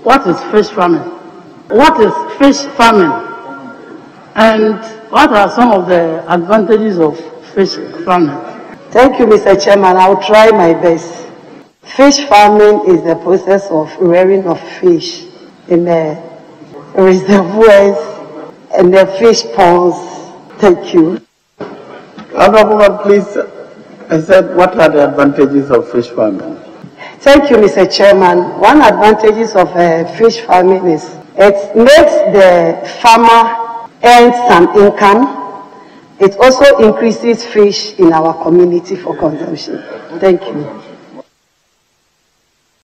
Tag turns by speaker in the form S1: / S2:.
S1: What is fish farming? What is fish farming? And what are some of the advantages of fish farming?
S2: Thank you, Mr. Chairman. I'll try my best. Fish farming is the process of rearing of fish in the reservoirs and the fish ponds. Thank you.
S3: Honorable, please, I said, what are the advantages of fish farming?
S2: Thank you, Mr. Chairman. One advantages of fish farming is it makes the farmer earn some income. It also increases fish in our community for consumption. Thank you.